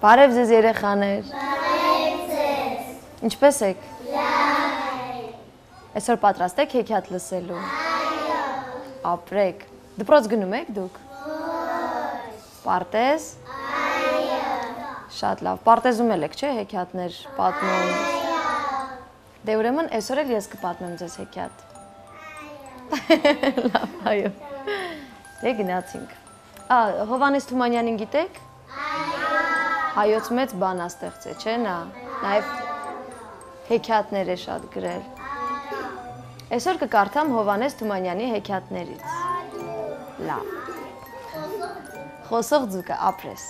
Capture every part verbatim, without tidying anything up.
Բարև ձեզ երեխաներ։ Բարև ձեզ։ Ինչպե՞ս եք։ Լավ։ Այսօր պատրաստ եք հեքիաթ լսելու։ Այո։ Ապրեք։ Դպրոց գնում եք դուք։ Ոչ։ Պարտեզ։ Այո։ Շատ լավ։ Պարտեզում եք, չէ՞, հեքիաթներ պատմում։ Այո։ Դե ուրեմն այսօր էլ ես կպատմեմ ձեզ հեքիաթ։ Այո։ Լավ, այո։ Դե գնացինք։ Ա, Հովհաննես Թումանյանին գիտեք։ Այո։ Հայոց մեծ բանաստեղծ է, չէ՞ նա։ Նաև հեքիաթներ է շատ գրել։ Այսօր կկարդամ Հովհաննես Թումանյանի հեքիաթներից։ Լավ։ Խոսող ձուկը ապրես։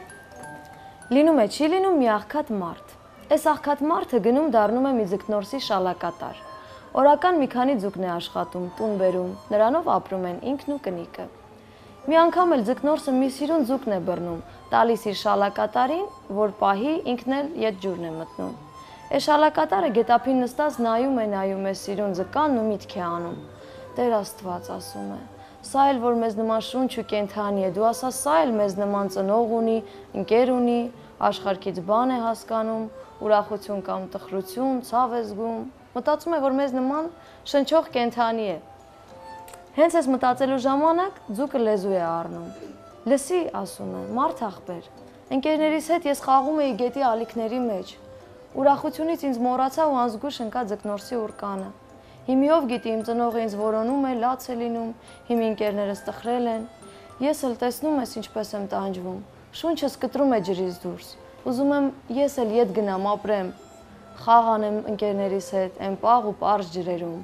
Լինում է, չի լինում մի աղքատ մարդ։ Այս աղքատ մարդը գնում դառնում է մի ձկնորսի շալակատար։ Օրական մի քանի ձուկն է աշխատում, տուն բերում, նրանով ապրում են ինքն ու կնիկը։ Մի անգամ էլ ձկնորսը մի սիրուն ձուկն է բռնում, տալիս իր շալակատարին, որ պահի ինքն էլ ետ ջուրն է մտնում։ Այս շալակատարը գետափին նստած նայում է, նայում է սիրուն ձկանն ու միտք է անում։ Տեր Աստված, ասում է, սա էլ որ մեզ նման շունչ ու կենդանի է, դու ասա, սա էլ մեզ նման ծնող ունի, ընկեր ունի, աշխարհքից բան է հասկանում, ուրախություն կամ տխրություն, ցավ է զգում։ Մտածում է, որ մեզ նման շնչող կենդանի է։ Հենց այս մտածելու ժամանակ ձուկը լեզու է առնում։ Լսի, ասում է, մարդ աղբեր, ընկերներիս հետ ես խաղում էի գետի ալիքների մեջ։ Ուրախությունից ինձ մոռացա ու անզգույշ ընկա ձկնորսի ուրկանը։ Հիմի ով գիտի իմ ծնողը ինձ որոնում է, լաց է լինում, հիմի ընկերներս տխրել են։ Ես էլ տեսնում ես ինչպես եմ տանջվում։ Շունչս կտրում է ջրից դուրս։ Ուզում եմ ես էլ ետ գնամ, ապրեմ, խաղ անեմ ընկերներիս հետ, այն պաղ ու պարզ ջրերում։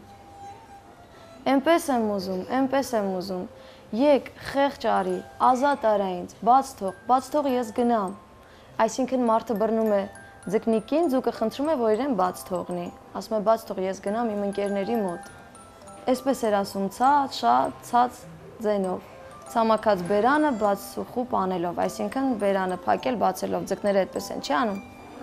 Էնպես եմ ուզում, էնպես եմ ուզում, եկ, խեղճ արի, ազատ արա ինձ, բաց թող, բաց թող ես գնամ։ Այսինքն մարդը բռնում է ձկնիկին, ձուկը խնդրում է, որ իրեն բաց թողնի, ասում է բաց թող ես գնամ իմ ընկերների մոտ։ Այսպես էր ասում ցած, շատ, ցած ձենով, ցամաքած բերանը բաց խուպ անելով, այսինքն բերանը փակել, բացելով, ձկները այդպես են, չի անում։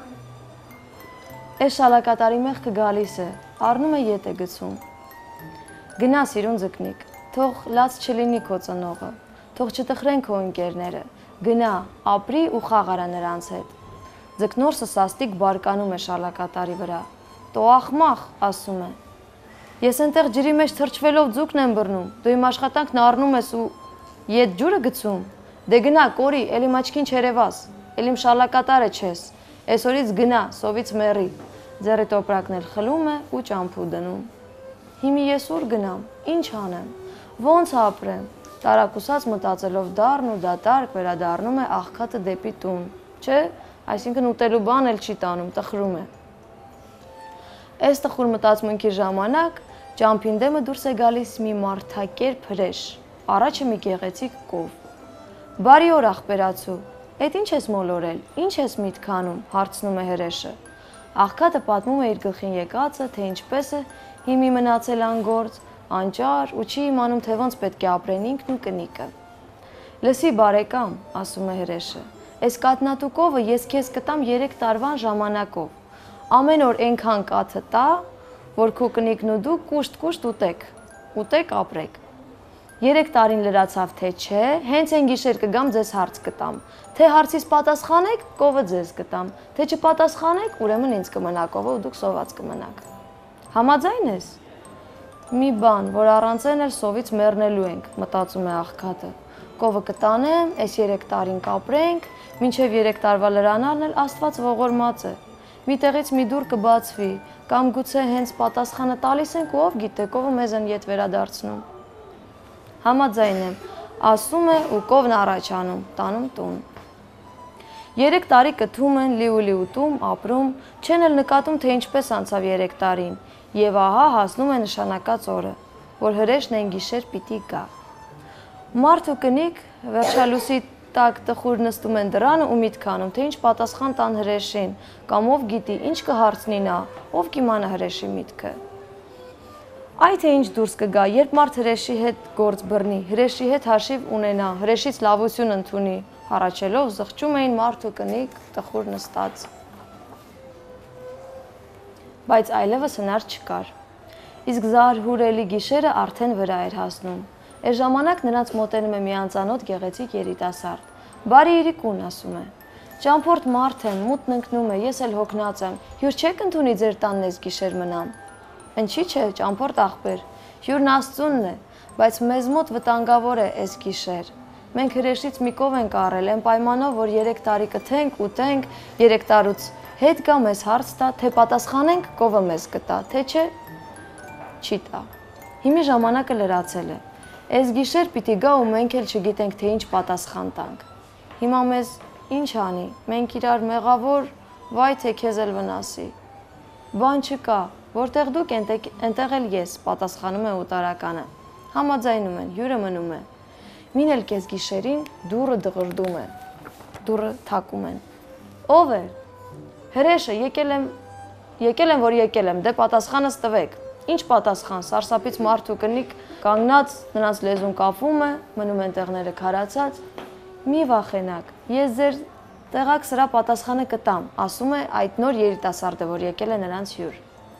Այս շալակատարի մեղքը գալիս է, առնում է ետ է գցում։ Գնա սիրուն ձկնիկ, թող լաց չլինի քո ծնողը, թող չտխրեն քո ընկերները, գնա, ապրի ու խաղ արա նրանց հետ։ Ձկնորսը սաստիկ բարկանում է շալակատարի վրա։ Տո ախմախ, ասում է։ Ես այնտեղ ջրի մեջ թրջվելով ձուկն եմ բռնում, դու իմ աշխատանքն առնում ես ու ետ ջուրը գցում։ Դե գնա, կորի, էլ իմ աչքին չերևաս, էլ իմ շալակատարը չես։ Այսօրից գնա, սովից մեռի։ Ձեռի տոպրակն էլ խլում է ու ճամփու դնում։ Հիմի ես ուր գնամ, ինչ անեմ, ոնց ապրեմ, տարակուսած մտածելով դառն ու դատարկ վերադառնում է աղքատը դեպի տուն, չէ, այսինքն ուտելու բան էլ չի տանում, տխրում է։ Այս տխուր մտածմունքի ժամանակ ճամփին դեմը դուրս է գալիս մի մարդակերպ հրեշ, առաջը մի գեղեցիկ կով։ Բարի օր աղբերացու, էդ ինչ ես մոլորել, ինչ ես միտք անում, հարցնում է հրեշը։ Աղքատը պատմում է իր գլխին եկածը, թե ինչպես է հիմի մնացել անգործ, անճար ու չի իմանում, թե ոնց պետք է ապրեն ինքն ու կնիկը։ Լսի բարեկամ, ասում է հրեշը, այս կատնատու կովը ես քեզ կտամ երեք տարվան ժամանակով։ Ամեն օր այնքան կաթը տա, որ քո կնիկն ու դու կուշտ-կուշտ ուտեք, ուտեք ապրեք։ Երեք տարին լրացավ, թե չէ, հենց այն գիշեր կգամ ձեզ հարց կտամ։ Թե հարցիս պատասխանեք, կովը ձեզ կտամ, թե չպատասխանեք, ուրեմն ինձ կմնա կովը ու դուք սոված կմնաք։ Համաձայն ես։ Մի բան, որ առանց այն էլ սովից մեռնելու ենք, մտածում է աղքատը։ Կովը կտանեմ, այս երեք տարին կապրենք, մինչև երեք տարվա լրանալն էլ Աստված ողորմած է։ Մի տեղից մի դուռ կբացվի, կամ գուցե հենց պատասխանը տալիս ենք ու ով գիտե, կովը մեզ են ետ վերադարձնում։ Համաձայն եմ, ասում է ու կովն առաջ անում, տանում տուն։ Երեք տարի կթում են, լի-ու-լի ուտում, ապրում, չեն էլ նկատում, թե ինչպես անցավ երեք տարին, և ահա հասնում է նշանակած օրը, որ հրեշն այն գիշեր պիտի գա։ Մարդ ու կնիկ վերջալուսի տակ տխուր նստում են դռանը ու միտք անում, թե ինչ պատասխան տան հրեշին, կամ ով գիտի, ինչ կհարցնի նա, ով կիմանա հրեշի միտքը։ Այ թե ինչ դուրս կգա, երբ մարդ հրեշի հետ գործ բռնի, հրեշի հետ հաշիվ ունենա, հրեշից լավություն ընդունի, հառաչելով զղջում էին մարդ ու կնիկ տխուր նստած։ Բայց այլևս հնար չկար։ Իսկ զարհուրելի գիշերը արդեն վրա էր հասնում։ Այս ժամանակ նրանց մոտենում է մի անծանոթ գեղեցիկ երիտասարդ։ Բարի իրիկուն, ասում է։ Ճամփորդ մարդ եմ, մութն ընկնում է, ես էլ հոգնած եմ։ Հյուր չեք ընդունի ձեր տանն ես գիշեր մնամ։ Ինչի՞ չէ, ճամփորդ աղբեր։ Հյուրն Աստծունն է, բայց մեզ մոտ վտանգավոր է այս գիշեր։ Մենք հրեշից մի կով ենք առել, այն պայմանով, որ երեք տարի կթենք, ուտենք, երեք տարուց հետ գա մեզ հարց տա, թե պատասխանենք, կովը մեզ կտա, թե չէ, չի տա։ Հիմի ժամանակը լրացել է։ Այս գիշեր պիտի գա ու մենք էլ չգիտենք, թե ինչ պատասխան տանք։ Հիմա մեզ ինչ անի, մենք իրար մեղավոր, վայ թե քեզ էլ վնասի։ Բան չկա, որտեղ դուք այնտեղ էլ ես, պատասխանում է օտարականը։ Համաձայնում են, հյուրը մնում է։ Մին էլ կես գիշերին դուռը դղրդում է, դուռը թակում են։ Ով է։ Հրեշը, եկել եմ, եկել եմ, որ եկել եմ, դե պատասխանս տվեք։ Ինչ պատասխան, սարսափից մարդու կնիկ կանգնած, նրանց լեզուն կապվում է, մնում են տեղները քարացած։ Մի վախենակ, ես ձեր տեղակ սրա պատասխանը կտամ, ասում է այդ նոր երիտասարդը, որ եկել է նրանց հյուր։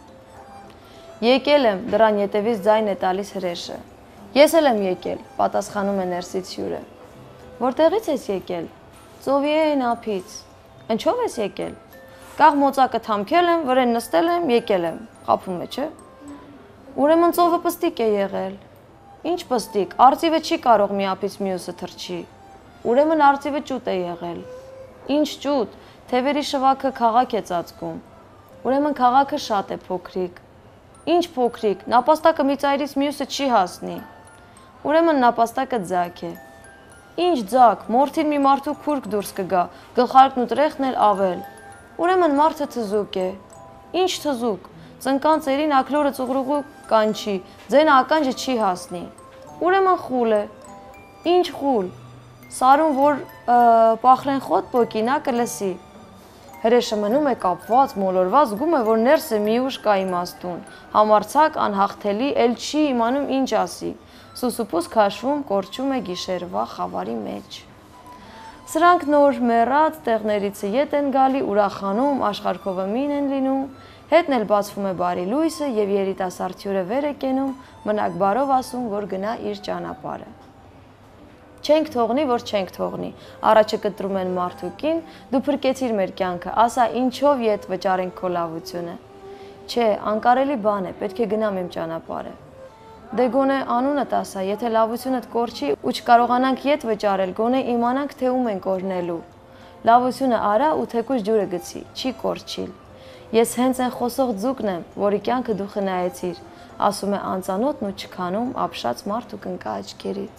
Եկել եմ, դրան ետևից ձայն է տալիս հրեշը։ Ես էլ եմ եկել, պատասխանում է ներսից հյուրը։ Որտեղից ես եկել։ Ծովիեն ափից։ Ինչով ես եկել։ Կաղ մոծակը թամքել եմ, վրեն նստել եմ, եկել եմ, խափում է, չէ։ Ուրեմն ծովը պստիկ է եղել։ Ինչ պստիկ, արծիվը չի կարող մի ափից մյուսը թռչի։ Ուրեմն արծիվը ճուտ է եղել։ Ինչ ճուտ, թևերի շվաքը քաղաք է ծածկում։ Ուրեմն քաղաքը շատ է փոքրիկ։ Ինչ փոքրիկ, նապաստակը մի ծայրից մյուսը չի հասնի։ Ուրեմն նապաստակը ձակ է։ Ինչ ձակ, մորթին մի մարդու քուրկ դուրս կգա, գլխարկն ու տրեխն էլ ավել։ Ուրեմն մարդը թզուկ է։ Ինչ թզուկ, ծնկան ծերին ակլորը ծուղրուղու կանչի, ձենը ականջը չի հասնի։ Ուրեմն խուլ է։ Ինչ խուլ։ Սարուն, որ պախրեն խոտ պոկի, նա կլսի։ Հրեշը մնում է կապված, մոլորված, զգում է, որ ներս է մի ուժ կա իմաստուն, համարձակ, անհաղթելի, էլ չի իմանում ինչ ասի, սուսուպուս քաշվում, կորչում է գիշերվա խավարի մեջ։ Սրանք նոր մեռած տեղներից ետ են գալի, ուրախանում, աշխարհքովը մին են լինում, հետն էլ բացվում է բարի լույսը և երիտասարդ հյուրը վեր է կենում, մնակ բարով ասում, որ գնա իր ճանապարհը։ Չենք թողնի, որ չենք թողնի, առաջը կտրում են մարդուկին, դու փրկեցիր մեր կյանքը, ասա ինչով ետ վճարենք քո լավությունը։ Չէ, անկարելի բան է, պետք է գնամ իմ ճանապարհը։ Դե գոնե անունդ ասա, եթե լավությունդ կորչի ու չկարողանանք ետ վճարել, գոնե իմանանք, թե ում ենք օրհնելու։ Լավությունը արա ու թեկուզ ջուրը գցի, չի կորչիլ։ Ես հենց այն խոսող ձուկն եմ, որի կյանքը դու խնայեցիր, ասում է անծանոթն ու չքանում ապշած մարդու կնկա աչքերից։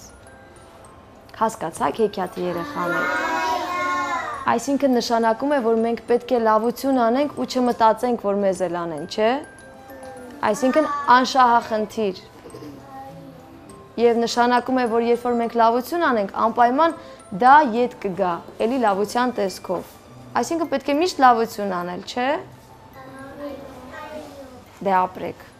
Հասկացաք հեքիաթի երեխաներ։ Այսինքն նշանակում է, որ մենք պետք է լավություն անենք ու չմտածենք, որ մեզ էլ անեն, չէ։ Այսինքն անշահախնդիր։ Եվ նշանակում է, որ երբ որ մենք լավություն անենք, անպայման դա ետ կգա, էլի լավության տեսքով։ Այսինքն պետք է միշտ լավություն անել, չէ։ Դե ապրեք։